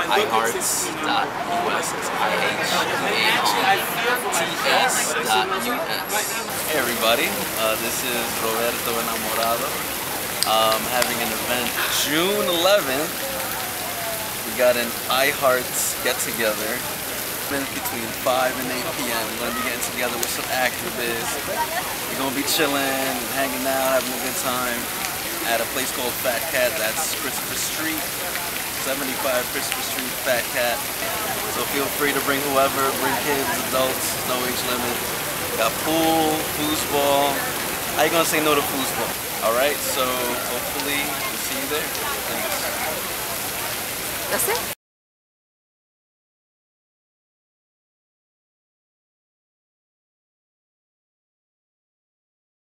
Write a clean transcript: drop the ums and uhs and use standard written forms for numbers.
iHearts.us. It's iHearts.us. Hey everybody, this is Roberto Enamorado. Having an event June 11th. We got an iHearts get-together between 5 and 8 p.m. We're going to be getting together with some activists. We're going to be chilling and hanging out, having a good time at a place called Fat Cat. That's Christopher Street, 75 Christopher Street, Fat Cat. So feel free to bring whoever, bring kids, adults, no age limit. Got pool, foosball. How you going to say no to foosball? Alright, so hopefully we'll see you there. Thanks. That's it?